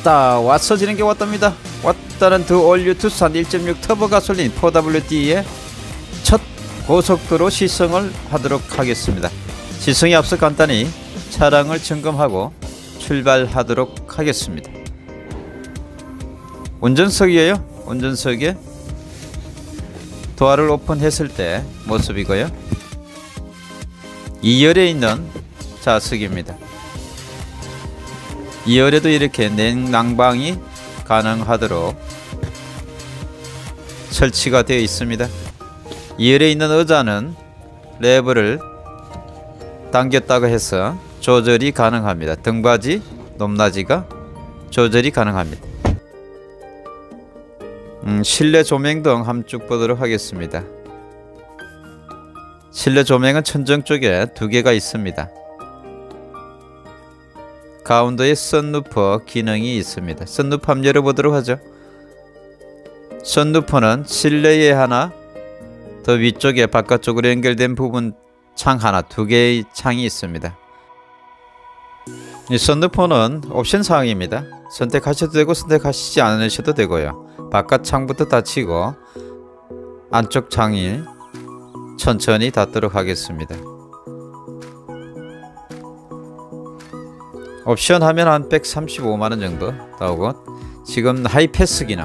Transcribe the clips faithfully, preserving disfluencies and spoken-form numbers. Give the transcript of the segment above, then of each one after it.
왔다 왔어 지는 게 왔답니다. 왔다는 더 올류 투싼 일 점 육 터보 가솔린 포더블유디의 첫 고속도로 시승을 하도록 하겠습니다. 시승에 앞서 간단히 차량을 점검하고 출발하도록 하겠습니다. 운전석이에요. 운전석에 도어를 오픈했을 때 모습이고요. 이 열에 있는 좌석입니다. 이 열에도 이렇게 냉난방이 가능하도록 설치가 되어 있습니다. 이 열에 있는 의자는 레버를 당겼다고 해서 조절이 가능합니다. 등받이 높낮이가 조절이 가능합니다. 음, 실내 조명등 함축 보도록 하겠습니다. 실내 조명은 천정 쪽에 두 개가 있습니다. 가운데에 선루퍼 기능이 있습니다. 선루프 한번 열어보도록 하죠. 선루퍼는 실내에 하나, 더 위쪽에 바깥쪽으로 연결된 부분 창 하나, 두 개의 창이 있습니다. 이 선루퍼는 옵션 사항입니다. 선택하셔도 되고 선택하시지 않으셔도 되고요. 바깥 창부터 닫히고 안쪽 창이 천천히 닫도록 하겠습니다. 옵션 하면 한 백삼십오만 원 정도 나오고, 지금 하이패스 기능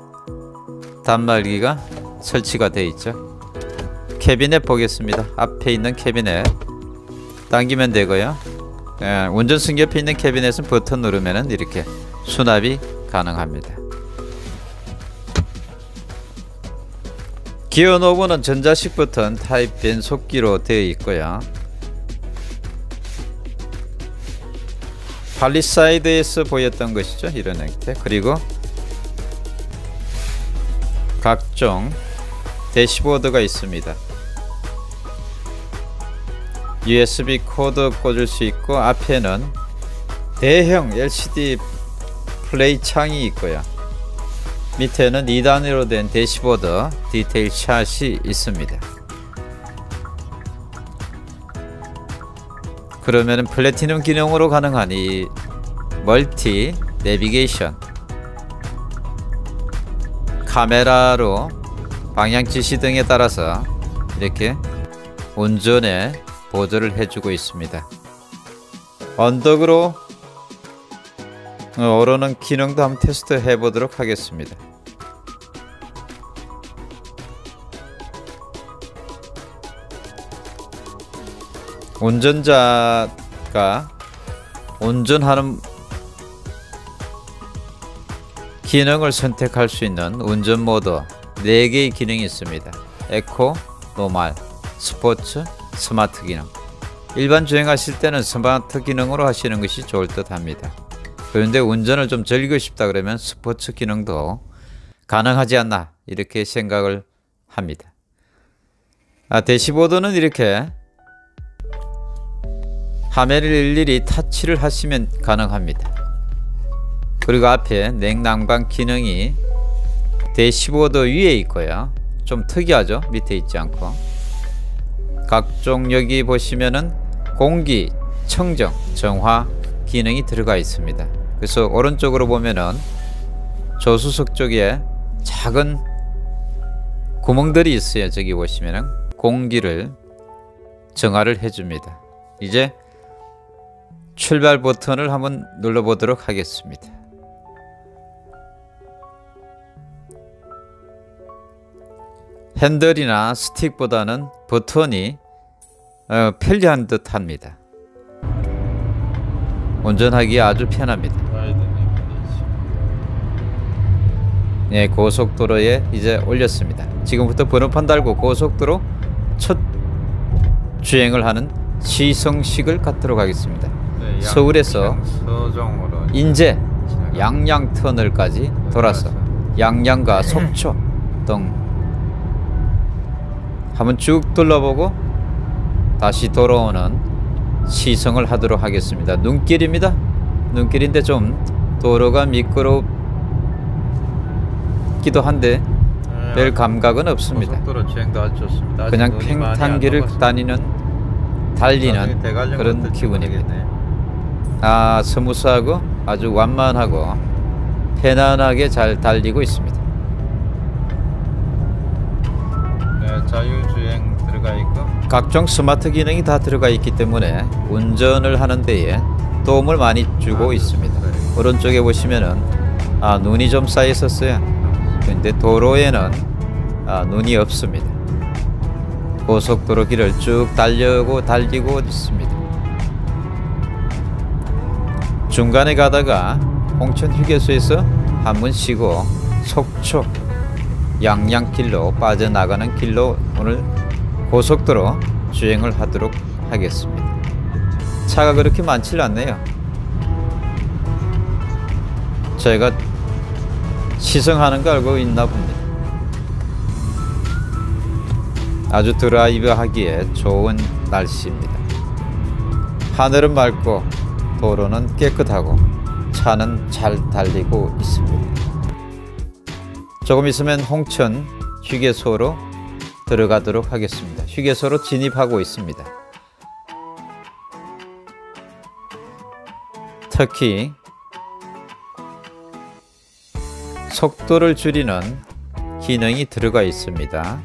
단말기가 설치가 되어 있죠. 캐비넷 보겠습니다. 앞에 있는 캐비넷 당기면 되고요. 예, 운전석 옆에 있는 캐비넷은 버튼 누르면 이렇게 수납이 가능합니다. 기어 노브는 전자식 버튼 타입 변속기로 되어 있고요. 팔리사이드에서 보였던 것이죠. 이런 형태. 그리고 각종 대시보드가 있습니다. 유에스비 코드 꽂을 수 있고, 앞에는 대형 엘시디 플레이 창이 있고요. 밑에는 이 단으로 된 대시보드 디테일 샷이 있습니다. 그러면 플래티넘 기능으로 가능한 이 멀티 내비게이션, 카메라로 방향 지시 등에 따라서 이렇게 운전에 보조를 해주고 있습니다. 언덕으로 오르는 기능도 한번 테스트 해보도록 하겠습니다. 운전자가 운전하는 기능을 선택할 수 있는 운전 모드 네 개의 기능이 있습니다. 에코, 노멀, 스포츠, 스마트 기능. 일반 주행하실 때는 스마트 기능으로 하시는 것이 좋을 듯 합니다. 그런데 운전을 좀 즐기고 싶다 그러면 스포츠 기능도 가능하지 않나, 이렇게 생각을 합니다. 아, 대시보드는 이렇게 화면을 일일이 타치를 하시면 가능합니다. 그리고 앞에 냉난방 기능이 대시보드 위에 있고요. 좀 특이하죠? 밑에 있지 않고. 각종 여기 보시면은 공기, 청정, 정화 기능이 들어가 있습니다. 그래서 오른쪽으로 보면은 조수석 쪽에 작은 구멍들이 있어요. 저기 보시면은 공기를 정화를 해줍니다. 이제 출발 버튼을 한번 눌러보도록 하겠습니다. 핸들이나 스틱보다는 버튼이 어, 편리한 듯 합니다. 운전하기 아주 편합니다. 네, 고속도로에 이제 올렸습니다. 지금부터 번호판 달고 고속도로 첫 주행을 하는 시승식을 갖도록 하겠습니다. 네, 양, 서울에서 인제 양양터널까지 돌아서 양양과 속초 등 한번 쭉 둘러보고 다시 돌아오는 시승을 하도록 하겠습니다. 눈길입니다. 눈길인데 좀 도로가 미끄럽기도 한데 네, 별 감각은 없습니다. 고속도로 주행도 아주 좋습니다. 그냥 팽탄길을 다니는 달리는 그런 기분입니다. 아, 스무스하고 아주 완만하고 편안하게 잘 달리고 있습니다. 네, 자율주행 들어가 있고 각종 스마트 기능이 다 들어가 있기 때문에 운전을 하는 데에 도움을 많이 주고 아, 있습니다. 네. 오른쪽에 보시면은 아, 눈이 좀 쌓여 있었어요. 근데 도로에는 아, 눈이 없습니다. 고속도로 길을 쭉 달려고 달리고 있습니다. 중간에 가다가 홍천 휴게소에서 한 번 쉬고 속초 양양길로 빠져나가는 길로 오늘 고속도로 주행을 하도록 하겠습니다. 차가 그렇게 많지 않네요. 저희가 시승하는 거 알고 있나 봅니다. 아주 드라이브 하기에 좋은 날씨입니다. 하늘은 맑고 도로는 깨끗하고 차는 잘 달리고 있습니다. 조금 있으면 홍천 휴게소로 들어가도록 하겠습니다. 휴게소로 진입하고 있습니다. 특히 속도를 줄이는 기능이 들어가 있습니다.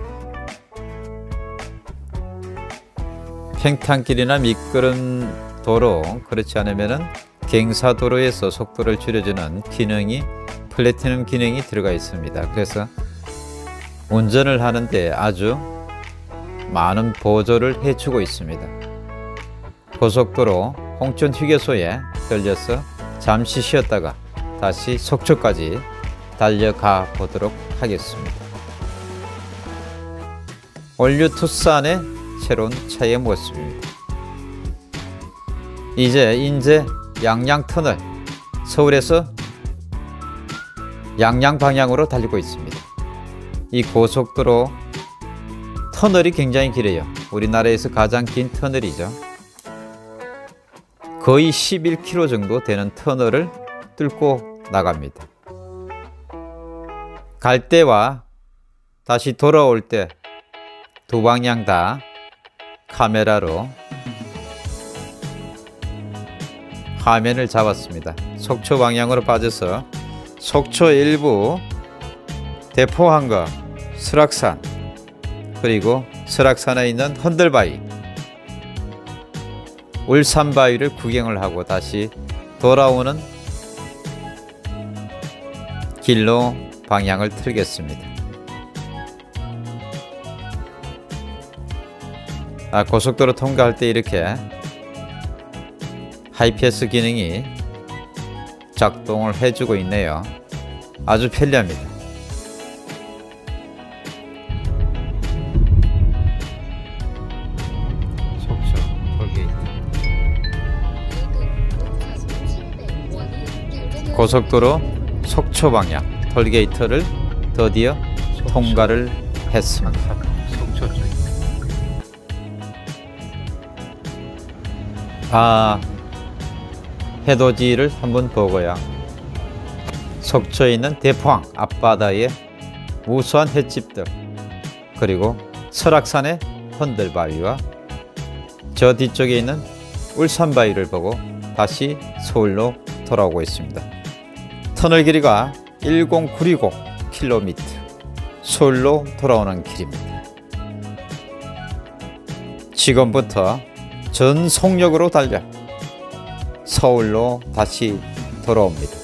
팽탄길이나 미끄럼 도로, 그렇지 않으면 갱사도로에서 속도를 줄여주는 기능이, 플래티넘 기능이 들어가 있습니다. 그래서 운전을 하는데 아주 많은 보조를 해주고 있습니다. 고속도로 홍천 휴게소에 들려서 잠시 쉬었다가 다시 속초까지 달려가 보도록 하겠습니다. 올류 투싼의 새로운 차의 모습입니다. 이제 인제 양양터널, 서울에서 양양 방향으로 달리고 있습니다. 이 고속도로 터널이 굉장히 길어요. 우리나라에서 가장 긴 터널이죠. 거의 십일 킬로미터 정도 되는 터널을 뚫고 나갑니다. 갈 때와 다시 돌아올 때 두 방향 다 카메라로 화면을 잡았습니다. 속초 방향으로 빠져서 속초 일부, 대포항과 설악산, 그리고 설악산에 있는 헌들바위, 울산바위를 구경을 하고 다시 돌아오는 길로 방향을 틀겠습니다. 아, 고속도로 통과할 때 이렇게 하이패스 기능이 작동을 해주고 있네요. 아주 편리합니다. 속초 톨게이트. 고속도로 속초 방향 톨게이트를 드디어 속초. 통과를 했습니다. 속초 쪽. 아, 해돋이를 한번 보고요. 속초에 있는 대포항 앞바다의 무수한 횟집들, 그리고 설악산의 헌들바위와 저 뒤쪽에 있는 울산바위를 보고 다시 서울로 돌아오고 있습니다. 터널 길이가 천구백구십오 킬로미터, 서울로 돌아오는 길입니다. 지금부터 전 속력으로 달려 서울로 다시 돌아옵니다.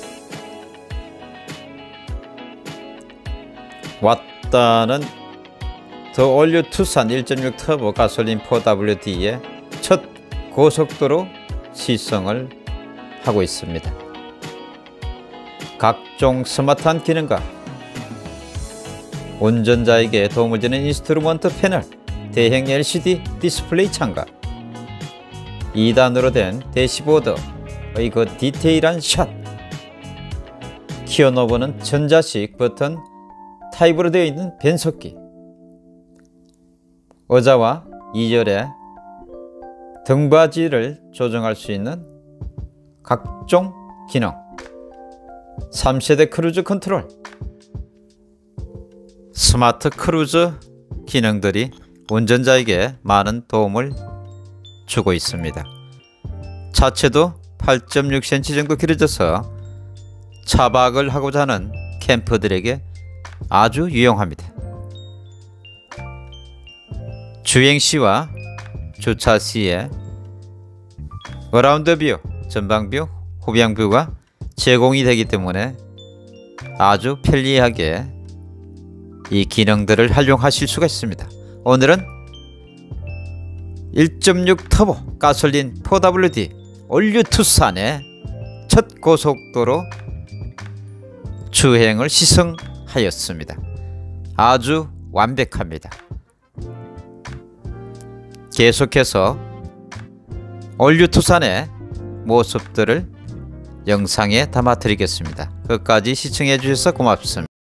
왔다는 더 올류 투싼 일 점 육 터보 가솔린 사 더블유 디의 첫 고속도로 시승을 하고 있습니다. 각종 스마트한 기능과 운전자에게 도움을 주는 인스트루먼트 패널, 대형 엘시디 디스플레이 창과 이 단으로 된 대시보드의 그 디테일한 샷, 키어 노브는 전자식 버튼 타입으로 되어 있는 변속기, 의자와 이 절의 등받이를 조정할 수 있는 각종 기능, 삼 세대 크루즈 컨트롤, 스마트 크루즈 기능들이 운전자에게 많은 도움을 주고 있습니다. 차체도 팔 점 육 센티미터 정도 길어져서 차박을 하고자 하는 캠퍼들에게 아주 유용합니다. 주행시와 주차시에 어라운드 뷰, 전방뷰, 후방뷰가 제공이 되기 때문에 아주 편리하게 이 기능들을 활용하실 수가 있습니다. 오늘은 일 점 육 터보 가솔린 포 더블유 디 올류 투싼의 첫 고속도로 주행을 시승하였습니다. 아주 완벽합니다. 계속해서 올류 투싼의 모습들을 영상에 담아 드리겠습니다. 끝까지 시청해 주셔서 고맙습니다.